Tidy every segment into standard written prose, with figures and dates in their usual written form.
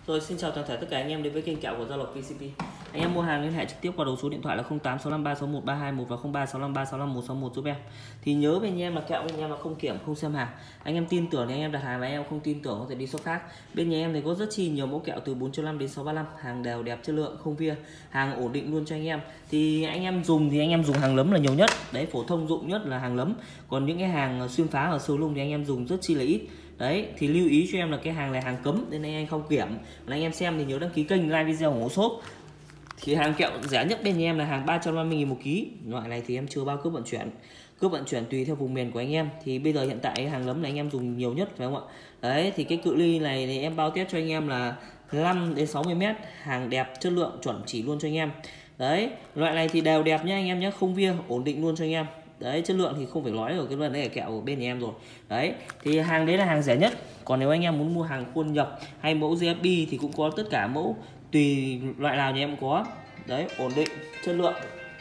Tôi xin chào toàn thể tất cả anh em đến với kênh kẹo của Gia Lộc PCP. Anh em mua hàng liên hệ trực tiếp qua đầu số điện thoại là 0865361321 và 0365351161 giúp em. Thì nhớ bên em là kẹo bên em là không kiểm, không xem hàng. Anh em tin tưởng thì anh em đặt hàng, và anh em không tin tưởng có thể đi shop khác. Bên nhà em thì có rất chi nhiều mẫu kẹo từ 4.5 đến 635, hàng đều đẹp, chất lượng không via, hàng ổn định luôn cho anh em. Thì anh em dùng thì anh em dùng hàng lấm là nhiều nhất. Đấy, phổ thông dụng nhất là hàng lấm. Còn những cái hàng xuyên phá ở showroom thì anh em dùng rất chi là ít. Đấy, thì lưu ý cho em là cái hàng này hàng cấm nên anh không kiểm. Anh em xem thì nhớ đăng ký kênh, like video, ủng hộ shop. Thì hàng kẹo rẻ nhất bên nhà em là hàng 350.000 một ký. Loại này thì em chưa bao cước vận chuyển. Cước vận chuyển tùy theo vùng miền của anh em. Thì bây giờ hiện tại hàng lấm này anh em dùng nhiều nhất phải không ạ? Đấy, thì cái cự ly này thì em bao test cho anh em là 5 đến 60 m, hàng đẹp, chất lượng chuẩn chỉ luôn cho anh em. Đấy, loại này thì đều đẹp nhá anh em nhé, không via, ổn định luôn cho anh em. Đấy, chất lượng thì không phải nói rồi, cái vấn đề kẹo của bên nhà em rồi. Đấy, thì hàng đấy là hàng rẻ nhất. Còn nếu anh em muốn mua hàng khuôn nhập hay mẫu GFB thì cũng có tất cả mẫu, tùy loại nào nhà em cũng có. Đấy, ổn định, chất lượng.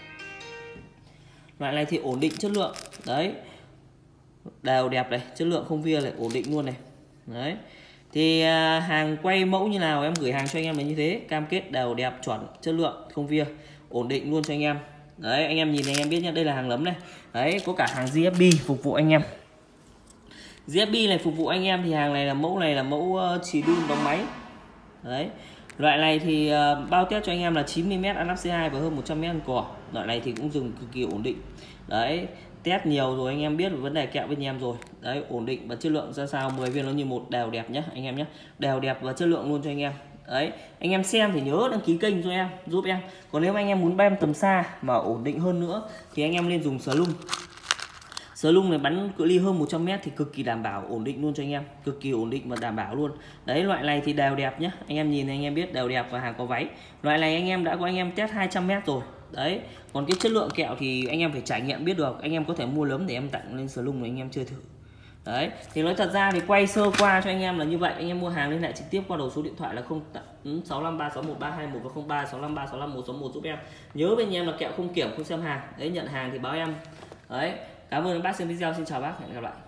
Loại này thì ổn định, chất lượng. Đấy, đều đẹp này, chất lượng không via này, ổn định luôn này. Đấy, thì hàng quay mẫu như nào em gửi hàng cho anh em là như thế, cam kết đều đẹp, chuẩn, chất lượng không via, ổn định luôn cho anh em. Đấy, anh em nhìn anh em biết nhá, đây là hàng lấm này. Đấy, có cả hàng GFB phục vụ anh em. GFB này phục vụ anh em thì hàng này là mẫu chỉ đun đóng máy. Đấy, loại này thì bao test cho anh em là 90m ăn C2 và hơn 100m ăn cỏ. Loại này thì cũng dùng cực kỳ ổn định. Đấy, test nhiều rồi anh em biết vấn đề kẹo bên em rồi. Đấy, ổn định và chất lượng ra sao, 10 viên nó như một, đều đẹp nhá anh em nhé, đều đẹp và chất lượng luôn cho anh em. Đấy, anh em xem thì nhớ đăng ký kênh cho em, giúp em. Còn nếu anh em muốn bem tầm xa mà ổn định hơn nữa thì anh em nên dùng Slung. Slung này bắn cự ly hơn 100m thì cực kỳ đảm bảo, ổn định luôn cho anh em, cực kỳ ổn định và đảm bảo luôn. Đấy, loại này thì đều đẹp nhá anh em nhìn thì anh em biết đều đẹp và hàng có váy. Loại này anh em đã có anh em test 200m rồi. Đấy, còn cái chất lượng kẹo thì anh em phải trải nghiệm biết được. Anh em có thể mua lấm để em tặng lên Slung này anh em chơi thử. Đấy, thì nói thật ra thì quay sơ qua cho anh em là như vậy. Anh em mua hàng liên hệ trực tiếp qua đầu số điện thoại là 0653611321 và 0365365161 giúp em. Nhớ bên em là kẹo không kiểm, không xem hàng. Đấy, nhận hàng thì báo em. Đấy, cảm ơn bác xem video, xin chào bác, hẹn gặp lại.